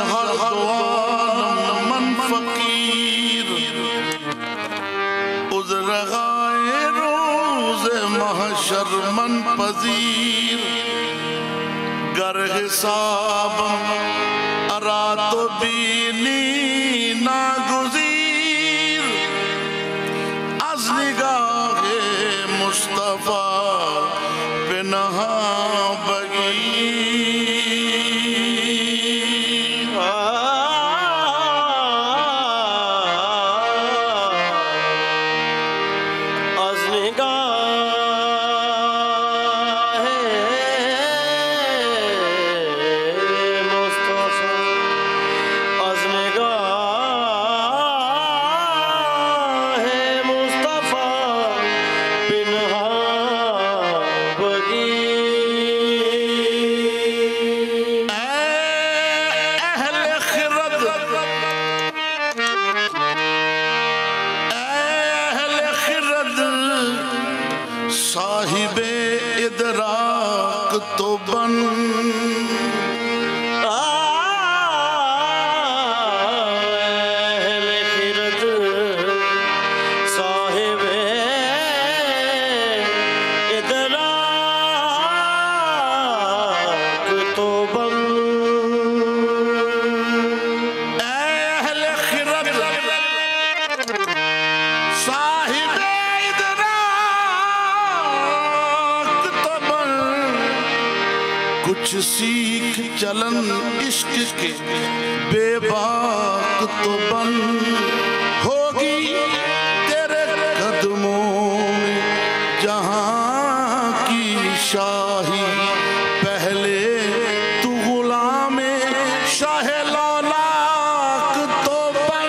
हर दुआनम मन फकीर उज़रगाए रोज़ महशर मन पजीर गर हिसाब अरा तो बीनी नागुज़ीर अज़ निगाहे मुस्तफ़ा बिनहा साहिबे इदराक तो बन अहले खिरद साहिबे इदराक तो बन अहले खिरद साहिबे कुछ सीख चलन इश्क के बेबाक तो बन होगी तेरे कदमों में जहां की शाही पहले तू गुलाम शाह लौलाक तो बन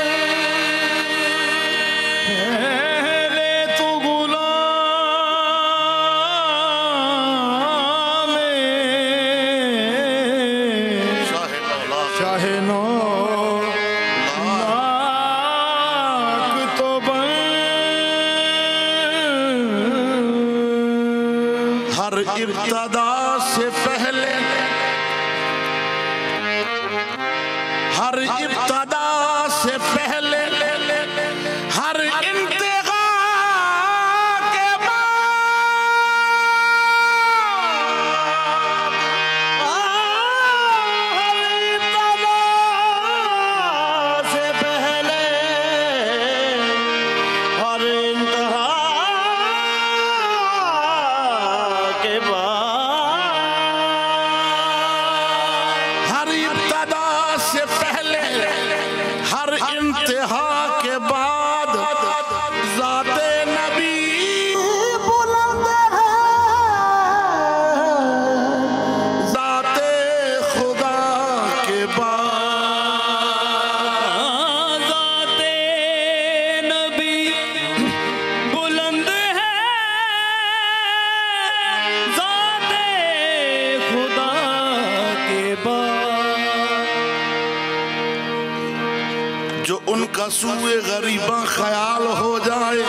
पहले तू हर इब्तदा से पहले हर इब्तदा से पहले हर इंतहा के बाद हर इब्तदा से पहले हर इंतहा से पहले हर इंतहा के बाद ज़ाते नबी बुलंद है ज़ाते खुदा के बाद ज़ाते नबी बुलंद है ज़ाते खुदा के बाद जो उनका सूए गरीबा ख्याल हो जाए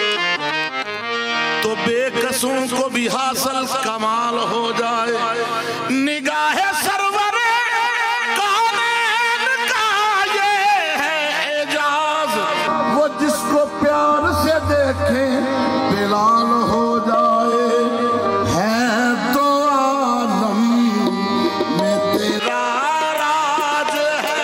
तो बेकसों को भी हासिल कमाल हो जाए निगाहे सरवरे कौनैन का ये है एजाज वो जिसको प्यार से देखे बिलाल हो जाए है तो आलम में तेरा राज है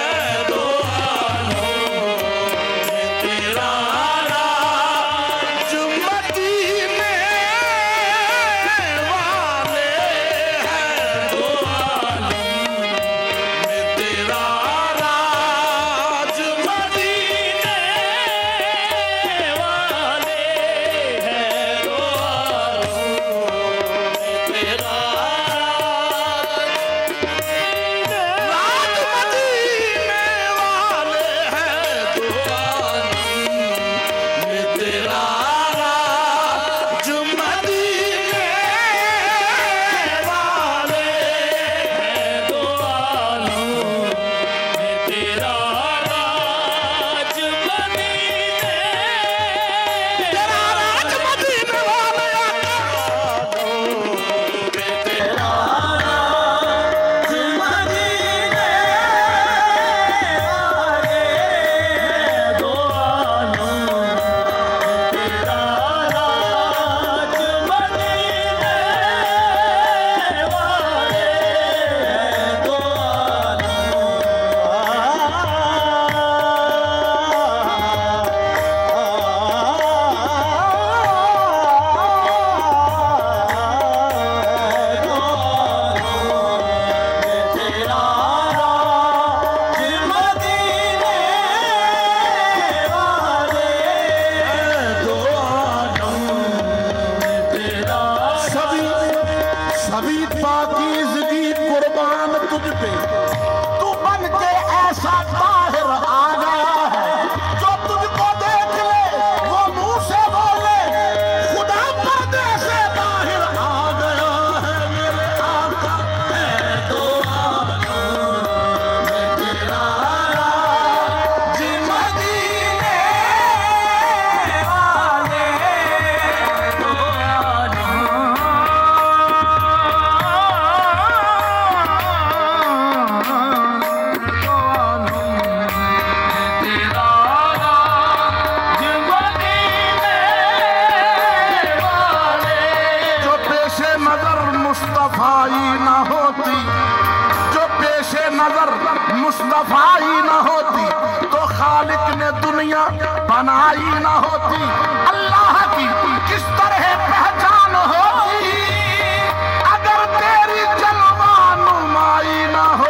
दुनिया बनाई ना होती, अल्लाह की किस तरह पहचान होती अगर तेरी जलवा नुमाई ना हो।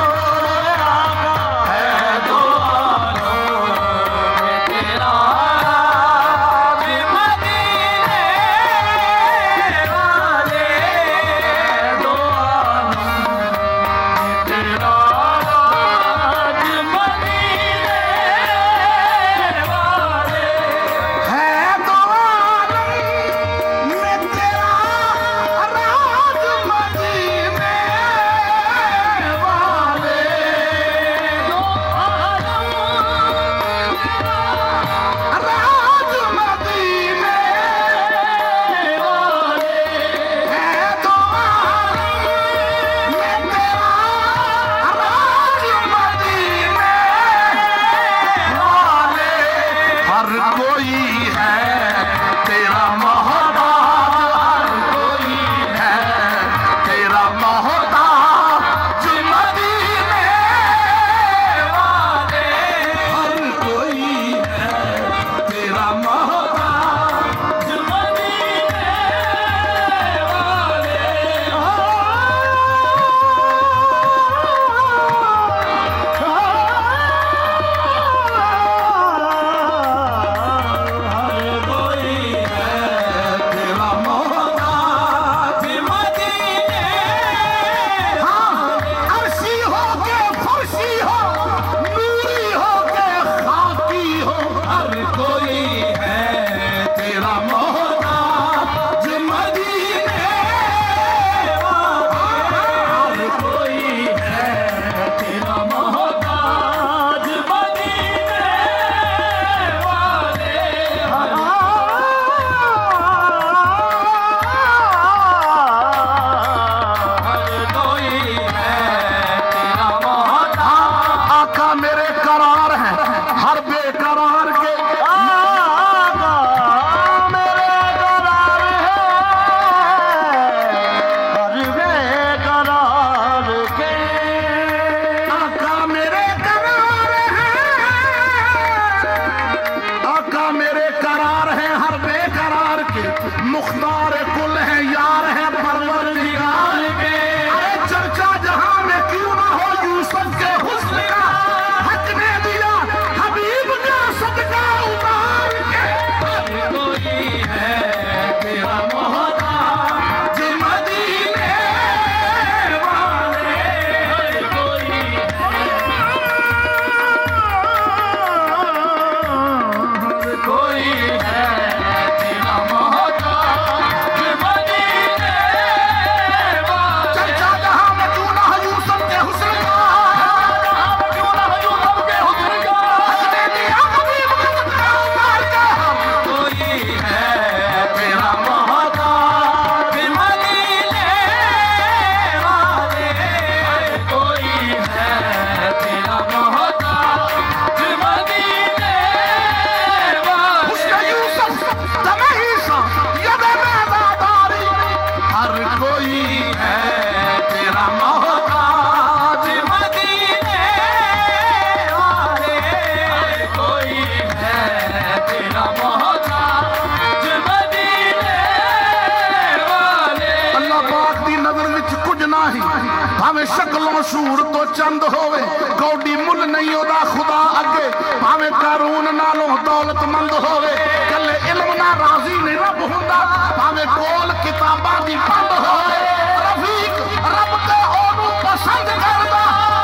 शक्लों सूर तो चंद होवे कौडी मुल नहीं ओदा खुदा अगे भावे कारून नालों दौलतमंद होवे कले इल्म ना राजी नहीं रब हुंदा भावे कोल किताबां दी बंद होवे रफीक रब ते ओनू पसंद करदा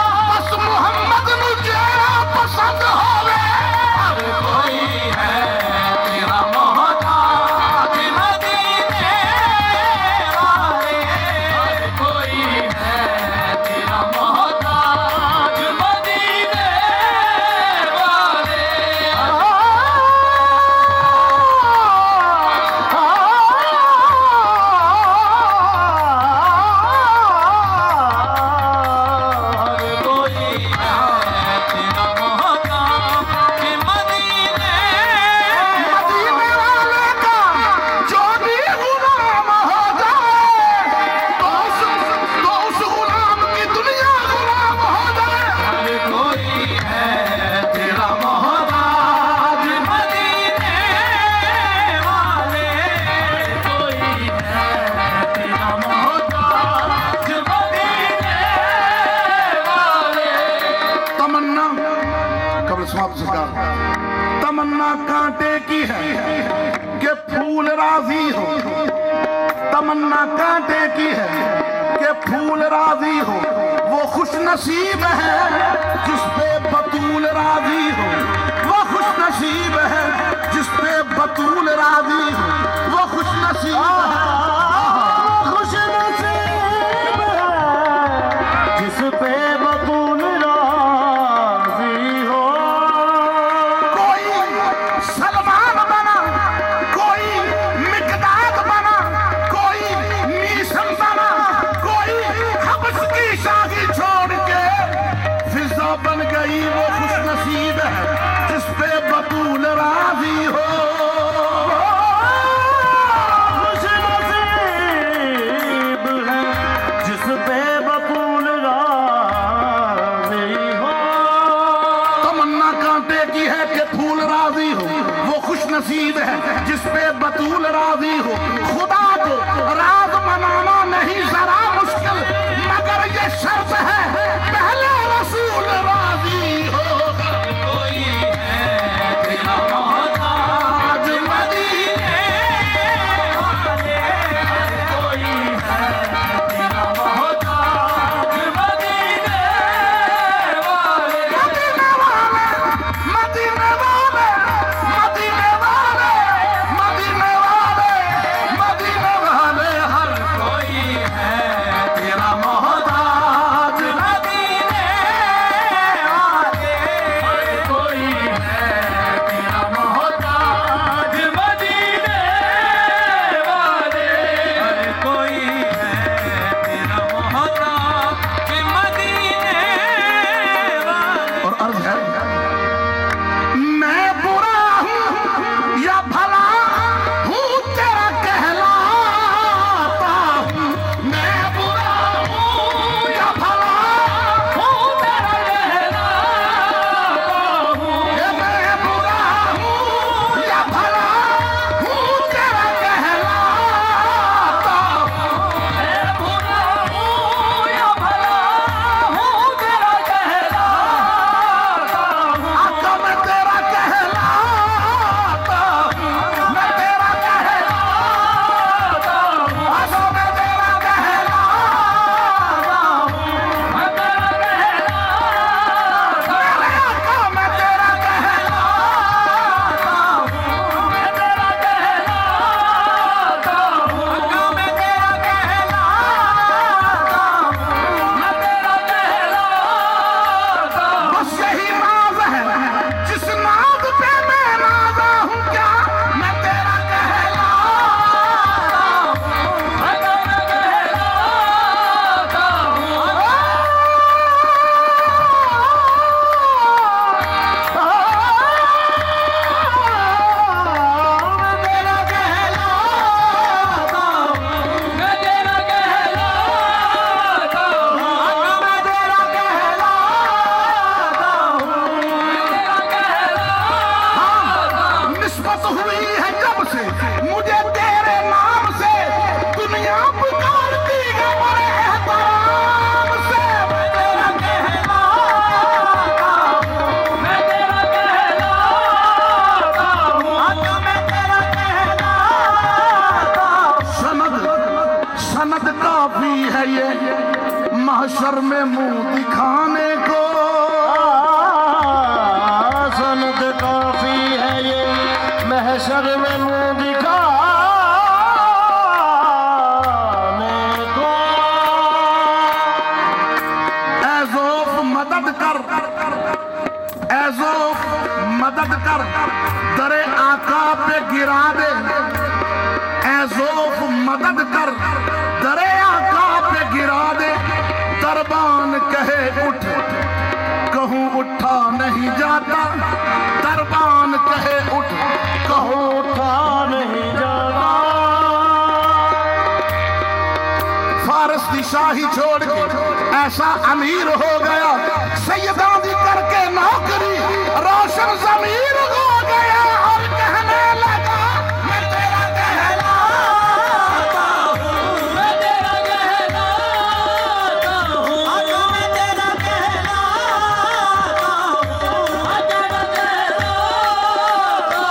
बस मुहम्मद नू जेड़ा पसंद होवे हर कोई है तेरा मोहताज मदीने वाले हर कोई है तेरा मोहताज मदीने वाले कांटे की है कि फूल राजी हो, तमन्ना कांटे की है कि फूल राजी हो। वो खुश नसीब है जिस पे बतूल राजी हो, वो खुश नसीब है जिस पे बतूल राजी हो, वो खुश नसीब है, खुश नसीब है जिस पे बतूल राजी हो। कोई सलमान बना, कोई मिकदाद बना, कोई मीशन बना, कोई हब्स की शाही छोड़ के फिजा बन गई। वो खुश नसीब है जिस पे बतूल राजी हो, खुश नसीब है जिस पे बतूल राजी हो। तमन्ना कांटे की है कि फूल राजी हो, वो खुश नसीब है जिस पे बतूल राजी हो। खुदा को राज मनाना नहीं जरा मुश्किल, मगर ये शर्त है पहले रसूल राजी हो। कोई है तेरा मोहताज मदीने वाले, कोई है तेरा मोहताज मदीने वाले, मदीने वाले, मदीने वाले, मदीने वाले, मदीने वाले, मदीने वाले, हर कोई है तेरा मोहताज मदीने वाले, हर कोई है तेरा मोहताज मदीने वाले, हर कोई है तेरा मोहताज मदीने वाले। और अर्ज है, मैं बुरा हूँ या भला हूँ तेरा कहलाता हूँ, मैं बुरा हूँ या भला हूँ तेरा कहलाता हूँ, मैं बुरा हूँ या भला हूँ तेरा कहलाता हूँ, मैं बुरा हूँ या भला हूँ तेरा कहलाता हूँ। आका मैं तेरा कहलाता हूँ, मैं तेरा कहलाता हूँ, आका मैं तेरा कहलाता हूँ, मैं तेरा कहलाता हूँ, मेरे आका मैं तेरा कहलाता हूँ, मैं तेरा कहलाता हूँ, आका मैं तेरा कहलाता हूँ, मैं तेरा कहलाता हूँ। बस यही नाज है जिस नाज पे मैं नाजा हूँ, क्या मैं तेरा कहलाता हूँ, मैं तेरा कहलाता हूँ। मैं तेरा कहलाता हूँ, मैं तेरा कहलाता हूँ, मैं तेरा कहलाता हूँ, मैं तेरा कहलाता हूँ। निस्बत हुई है जब से मुझे तेरे नाम से, दुनिया पुकारती है बड़े एहतराम से। मैं तेरा कहलाता हूँ, मैं तेरा कहलाता हूँ, आका मैं तेरा कहलाता हूँ। सनद सनद काफी है ये महशर में मुंह दिखाने को, सनद काफी है ये महशर में मुंह दिखाने को। ऐज़ोफ मदद कर, ऐज़ोफ मदद कर, दरे आका पे गिरा दे, ऐज़ोफ मदद कर, दरे आका पे गिरा दे। दरबान कहे उठ, कहूँ उठा नहीं जाता, दरबान कहे उठ, कहूँ उठा नहीं जाता। फारस की शाही छोड़ के ऐसा अमीर हो गया, सैयदादी करके नौकरी रोशन जमीर हो गया, और कहने लगा मैं तेरा कहलाता हूँ, मैं तेरा कहलाता हूँ, मैं तेरा कहलाता हूँ, मैं तेरा कहलाता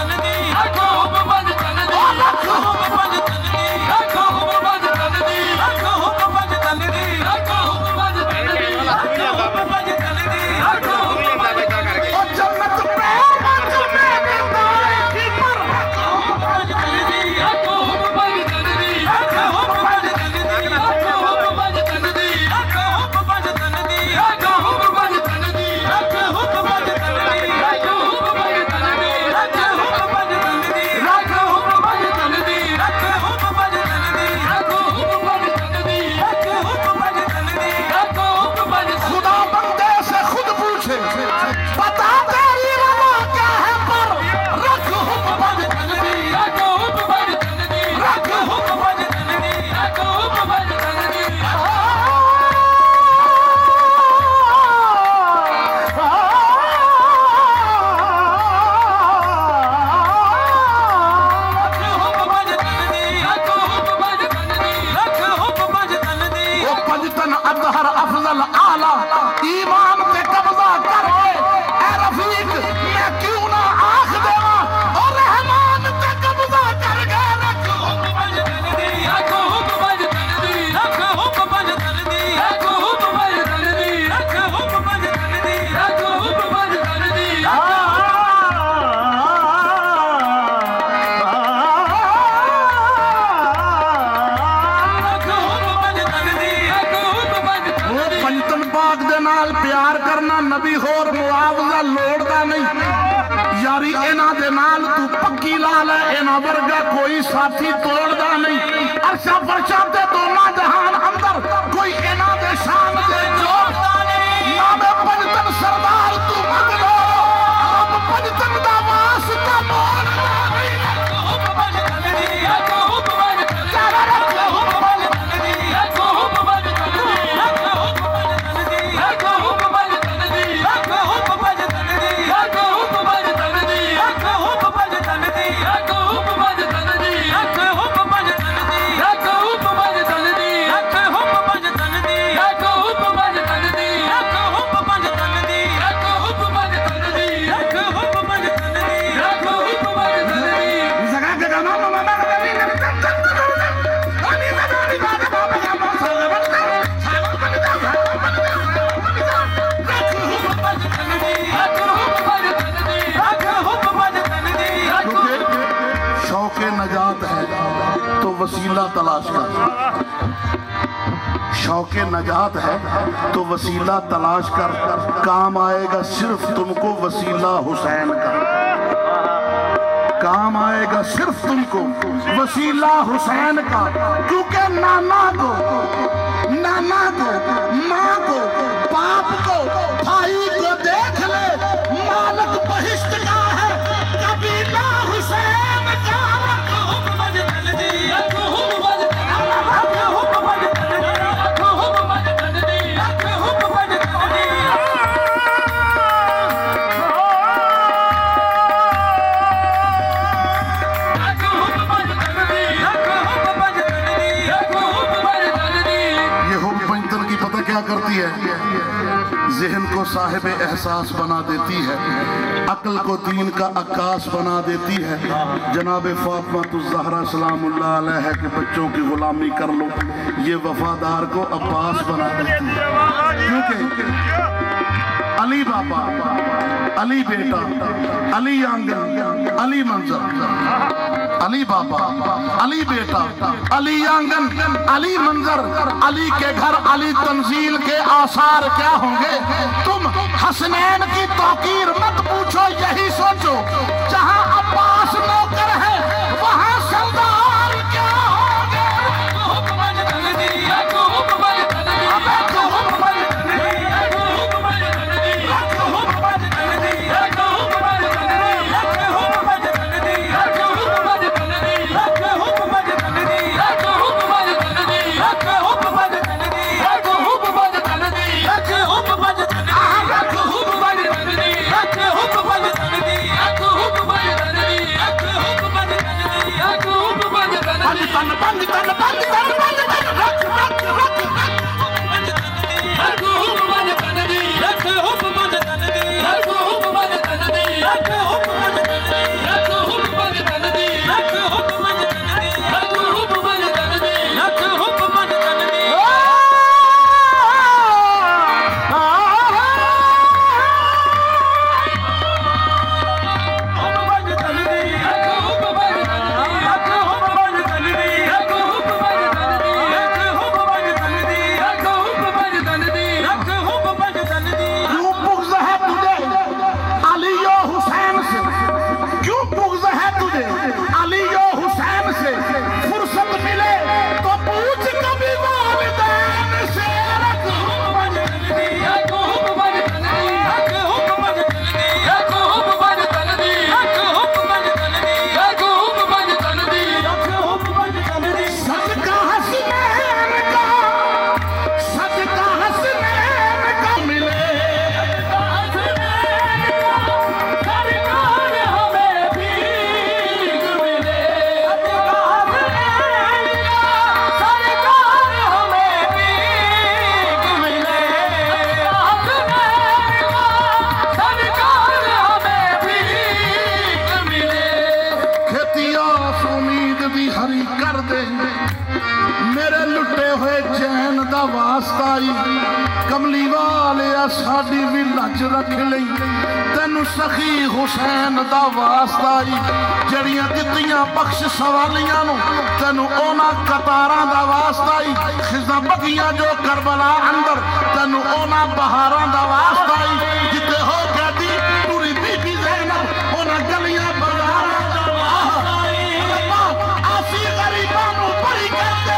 नबी होर मुआवजा लोड़दा नहीं यारी इन्हां दे नाल तू पक्की ला ले इन्हां वर्गा कोई साथी तोड़दा नहीं अरशा फरशा ते दोना जहान अंदर कोई इन्हां दे शान दे जोड़दा नहीं नामे पंजतन सरदार तू मंग लो रब पंजतन दा वास्ता मोड़ नहीं नजात है तो वसीला तलाश कर शौके नजात है तो वसीला तलाश कर काम आएगा सिर्फ तुमको वसीला हुसैन का काम आएगा सिर्फ तुमको वसीला हुसैन का क्योंकि नाना को माँ को बाप को भाई को देख ले मालक बहिष्ट का है कबीला हुसैन का जहन को साहिब एहसास बना देती है, अक्ल को दीन का अक्कास बना देती है। जनाब फातिमा ज़हरा सलामुल्लाह अलैहा के बच्चों की गुलामी कर लो, ये वफादार को अब्बास बना देती है। क्योंकि अली बाबा, अली बेटा, अली आंगन, अली मंजर, अली बाबा, अली बेटा, अली आंगन, अली मंजर, अली के घर अली तंजील के आसार क्या होंगे। तुम हसनैन की तौकीर मत पूछो, यही सोचो जहां अब्बास नौकर है वहां सरदार क्या होंगे। कमली वाले साडी भी लज रख लई, तेनू सखी हुसैन दा वास्ता जड़ियां दित्तियां बख्श सवालियां नू, तेनू ओना कतारां दा वास्ता खिज़ां बगियां जो करबला अंदर, तेनू ओना बहारां दा वास्ता जिते हो गदी पूरी बीबी ज़ैनब ओना गलियां बाज़ारां दा वास्ता। आसी गरीबां नू बरी करदे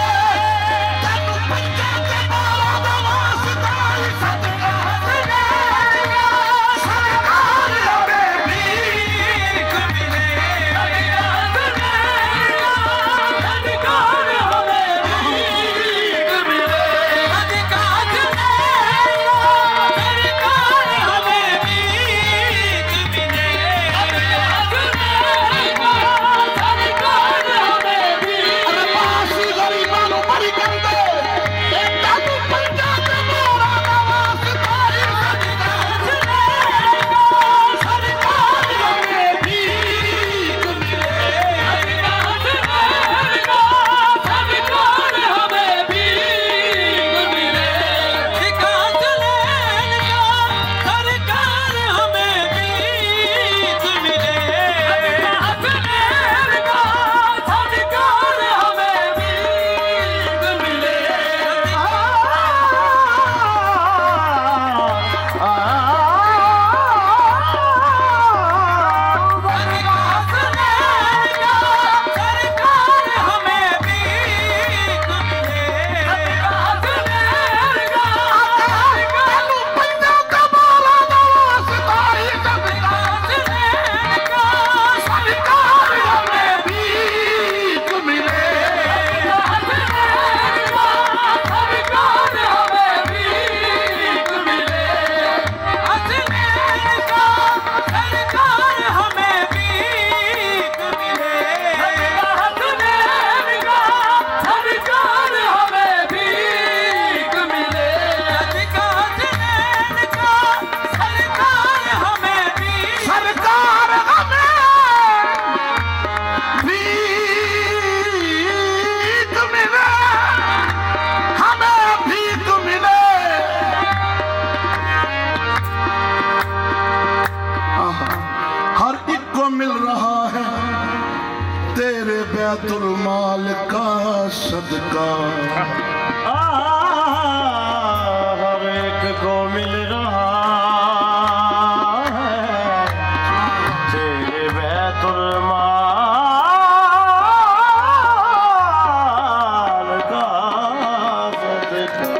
बैतुल माल का सदका हर एक को मिल रहा है तेरे बैतुल माल का सदका।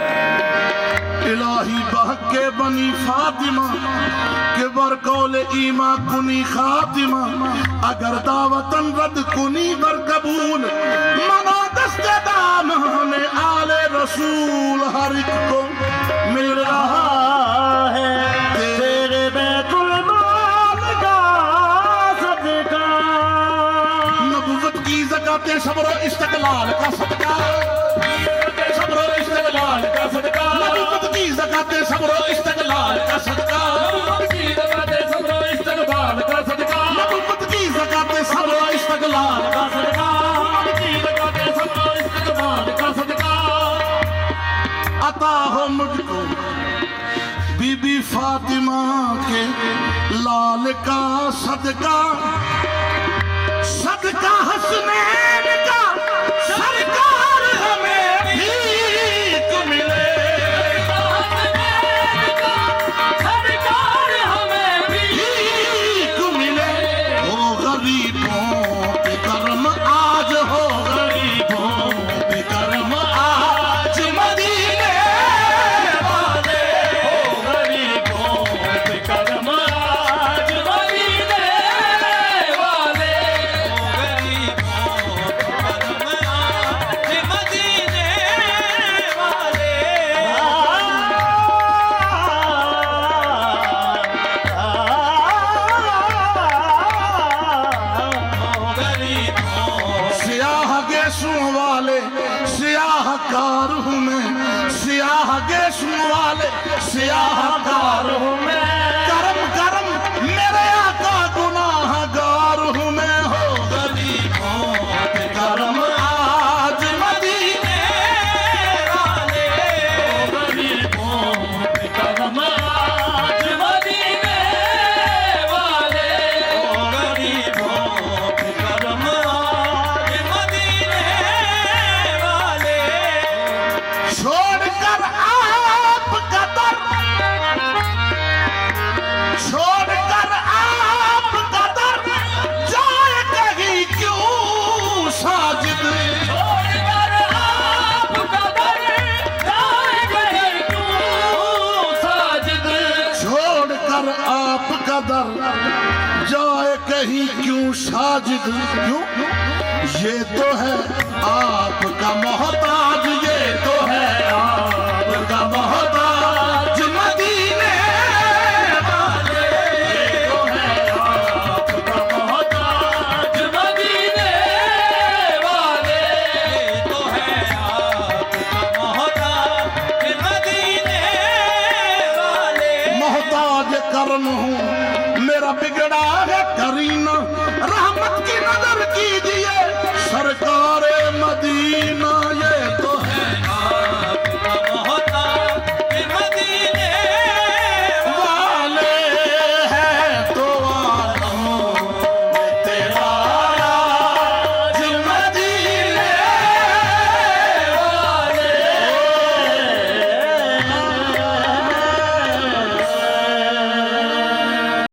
इलाही बहके बनी फातिमा के बरकौल ईमा कुनी खातिमा अगर दावतन रद कुनी बर कबूल मना दस्ते दाम हमें आले रसूल हर एक को मिल रहा है तेरे बैतुल माल का सदका। नबुव्वत की ज़काते सब्र इस्तिक़लाल का सदका सब्र इस्तिक़लाल का सदका नबुव्वत की ज़काते सब्र इस्तिक़लाल का सदका नबुव्वत की ज़काते सब्र इस्तिक़लाल का सदका नबुव्वत की ज़काते सब्र इस्तिक़लाल का सदका नबुव्वत की ज़काते सब्र इस्तिक़लाल का सदका अता हो मुझको बीबी फातिमा के लाल का सदका सदका हसनैन का सरकार हमें भीख मिले सरकार हमें भीख मिले हो गरीबों पे कर्म आज हो गरीबों पे कर्म आज मदीने वाले हो गरीबों पे कर्म आज मदीने वाले सियाह गेशों वाले सियाहकार हूँ मैं सियाह गेशों वाले सियाहकार हूँ मैं करम करम मेरे आका गुनाहगार हूँ मैं हो गरीबों पे करम आज मदीने वाले हो गरीबों पे करम आज मदीने वाले हो गरीबों पे करम आज मदीने वाले छोड़कर आप कदर छोड़कर आप कदर जाए कहीं क्यों साजिद छोड़कर आप कदर जाए कहीं क्यों साजिद छोड़कर आप कदर जाए कहीं क्यों साजिद क्यों ये तो है आपका